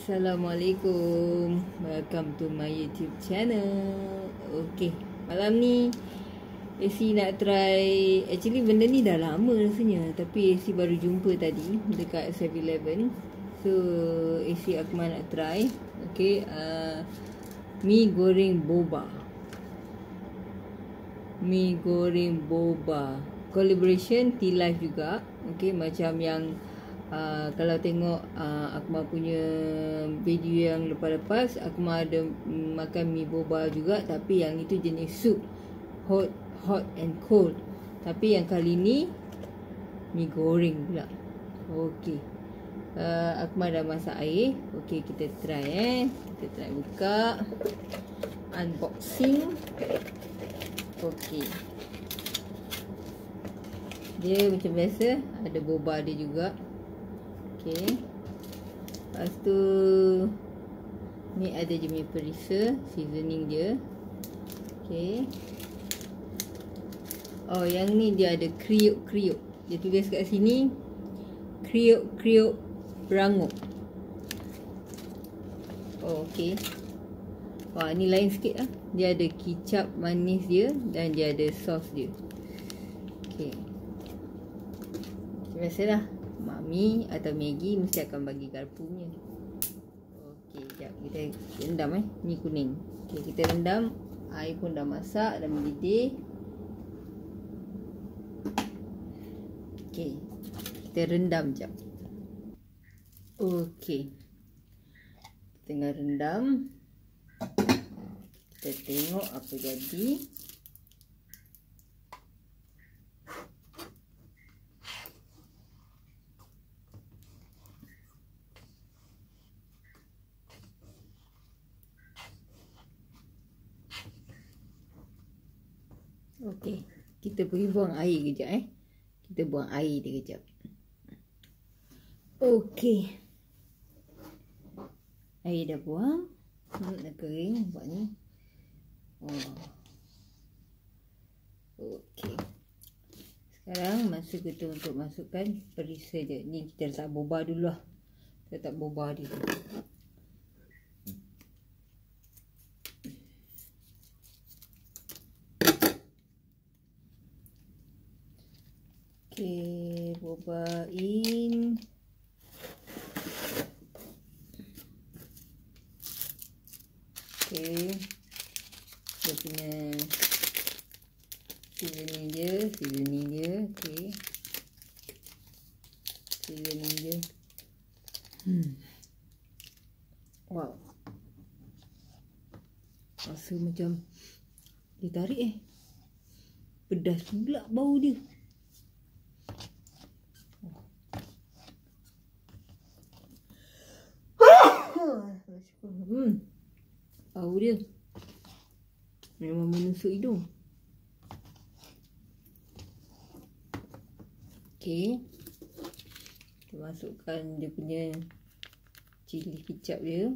Assalamualaikum, welcome to my YouTube channel. Okay, malam ni AC nak try. Actually benda ni dah lama rasanya, tapi AC baru jumpa tadi dekat 7-Eleven. So AC Akmal nak try. Okay, Mi Goreng Boba. Mi Goreng Boba collaboration Tealive juga. Okay, macam yang kalau tengok Akmal punya video yang lepas-lepas, Akmal ada makan mi boba juga, tapi yang itu jenis sup, hot and cold. Tapi yang kali ni mi goreng pula. Okey, Akmal dah masak air. Okey, kita try kita try buka, unboxing. Okey, dia macam biasa ada boba dia juga. Okay, lepas tu ni ada je punya perisa, seasoning dia. Okay, oh yang ni dia ada kriuk-kriuk. Dia tulis kat sini kriuk-kriuk beranguk. Oh, okay. Wah, ni lain sikit lah. Dia ada kicap manis dia dan dia ada sos dia. Okay, biasalah Mami atau Maggi mesti akan bagi garpunya. Okey, sekejap kita rendam mi kuning. Okey, kita rendam. Air pun dah masak, dah mendidih. Okey, kita rendam sekejap. Okey, tengah rendam. Kita tengok apa jadi. Okey, kita pergi buang air kejap Kita buang air dia kejap. Okey, air dah buang. Dah kering nampak ni. Okey, sekarang masa kita untuk masukkan perisa je. Ni kita letak boba dulu lah. Letak boba dia dulu. Okay, boba in. Okay, dia punya seasoning dia. Okay, seasoning dia. Wow, rasa macam dia tarik pedas pula bau dia. Bau dia memang menusuk hidung. Okey, kita masukkan dia punya cili kicap dia.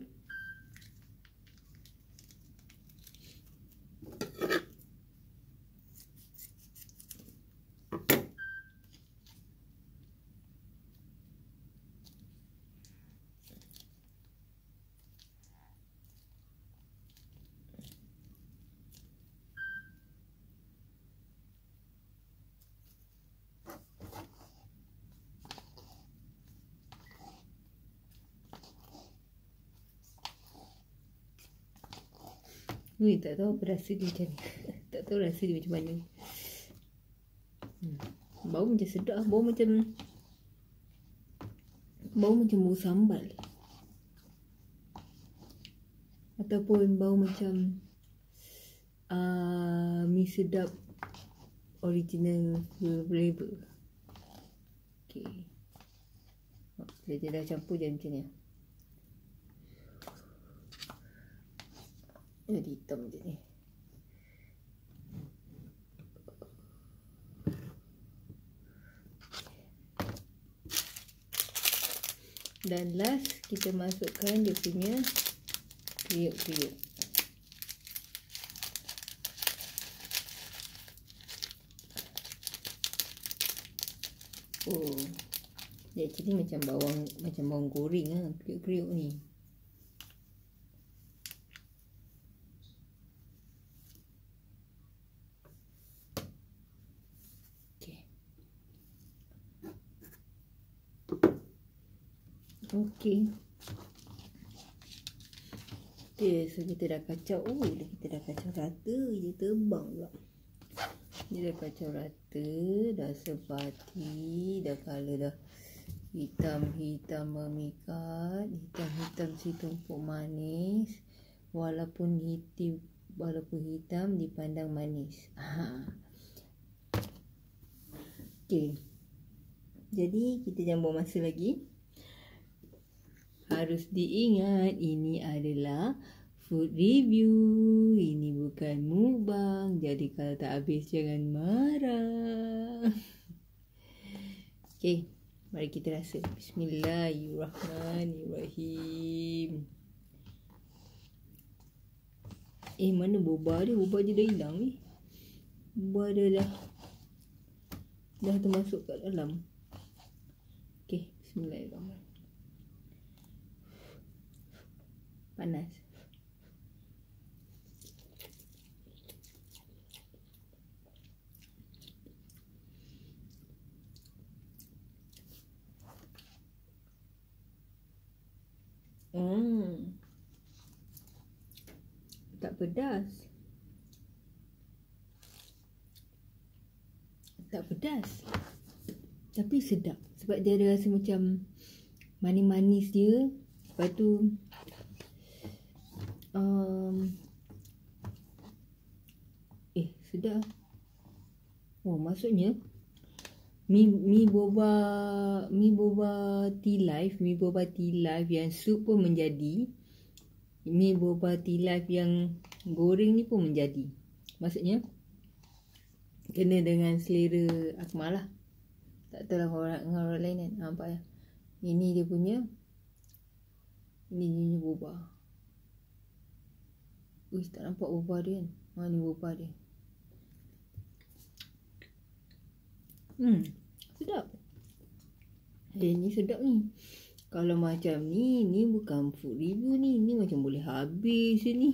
Tak tahu apa rasa dia macam ni. Tak tahu rasa dia macam mana. Bau macam sedap. Bau macam bau sambal. Ataupun bau macam mi sedap original flavor. Okay, dia dah campur je macam ni. Jadi hitam je ni. Dan last kita masukkan dia punya kriuk-kriuk. Oh, dia actually macam bawang goreng lah, kriuk-kriuk ni. Okey. Okay, so kita dah kacau. Kita dah kacau rata. Dia terbang pula. Dia dah kacau rata. Dah sepati. Dah colour dah hitam-hitam memikat. Hitam-hitam si tumpuk manis. Walaupun hitam dipandang manis. Okay. Jadi kita jangan buang masa lagi. Harus diingat, ini adalah food review. Ini bukan mukbang. Jadi kalau tak habis jangan marah. Okay, mari kita rasa. Bismillahirrahmanirrahim. Mana boba dia? Boba dia dah hilang ni. Boba dia dah termasuk kat dalam. Okay, bismillahirrahmanirrahim. Panas. Tak pedas. Tak pedas. Tapi sedap. Sebab dia ada rasa macam manis-manis dia. Lepas tu sedap. Maksudnya Mi Boba Tealive, Mi Boba Tealive yang sup pun menjadi. Mi Boba Tealive yang goreng ni pun menjadi. Maksudnya kena dengan selera Akmal lah. Tak tahu lah orang lain kan. Nampak ya. Ini dia punya. Ini boba. Tak nampak boba dia kan. Ni boba dia. Sedap. Ni sedap ni. Kalau macam ni bukan food review ni. Ni macam boleh habis ni.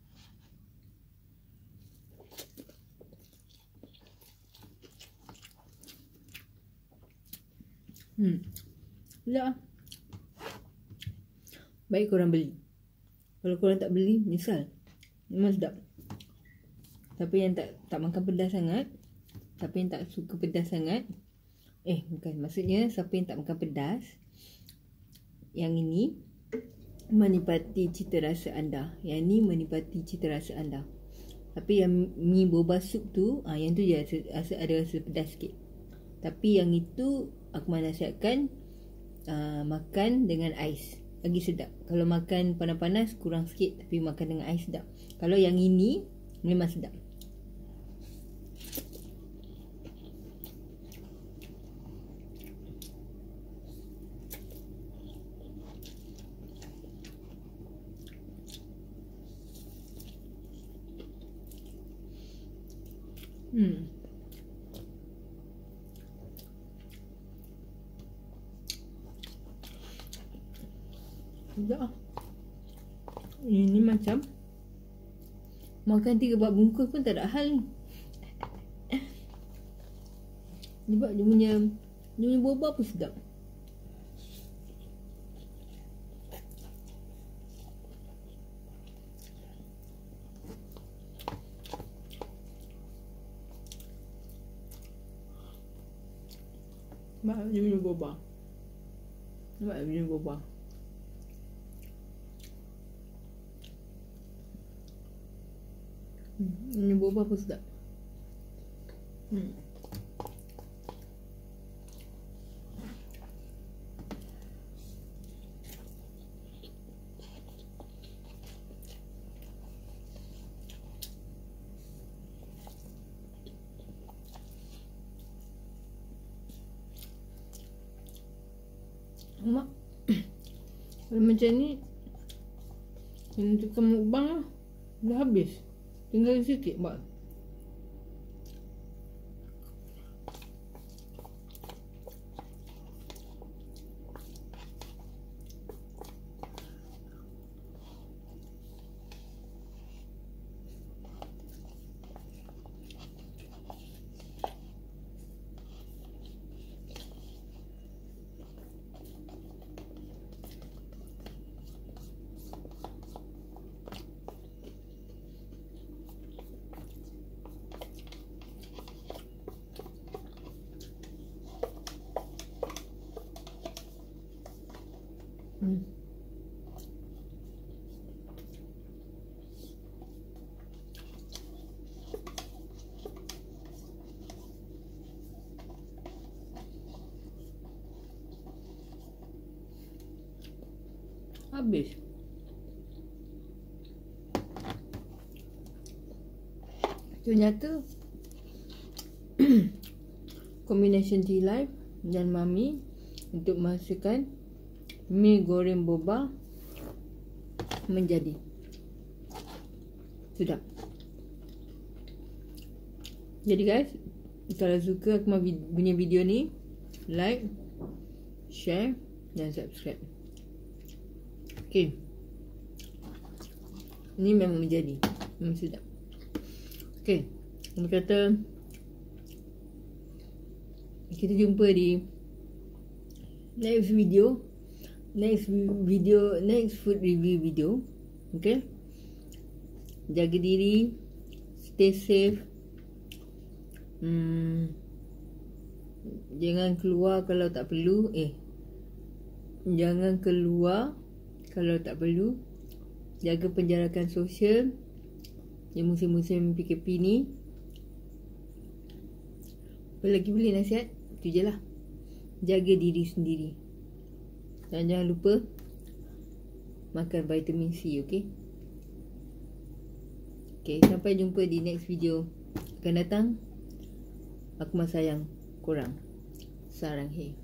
Sedap. Baik korang beli. Kalau korang tak beli, menyesal. Memang sedap. Siapa yang tak makan pedas sangat, siapa yang tak suka pedas sangat, bukan, maksudnya siapa yang tak makan pedas, yang ini menikmati cita rasa anda. Yang ni menikmati cita rasa anda. Tapi yang mi boba sup tu, yang tu je ada rasa pedas sikit. Tapi yang itu aku nasihatkan makan dengan ais. Lagi sedap. Kalau makan panas-panas kurang sikit, tapi makan dengan ais sedap. Kalau yang ini memang sedap. Sedap. Ini macam makan 3 bungkus pun tak ada hal ni. Sebab dia punya boba pun sedap. Sebab dia punya boba. Ini boba pun sedap. Mak, kalau macam ni untuk mukbang lah, dah habis. Tinggal sikit buat. habis. Ternyata combination tea live dan Mamee untuk menghasilkan mi goreng boba menjadi sedap. Jadi guys, kalau suka aku punya video ni, like, share dan subscribe. Okay, ni memang menjadi, memang sedap. Okay, aku kata kita jumpa di next food review video. Okay, jaga diri, stay safe. Jangan keluar kalau tak perlu. Jangan keluar kalau tak perlu. Jaga penjarakan sosial di musim-musim PKP ni. Apa lagi boleh nasihat? Itu je lah. Jaga diri sendiri. Dan jangan lupa makan vitamin C, okay? Okay, sampai jumpa di next video akan datang. Aku masih sayang korang. Sarang hei.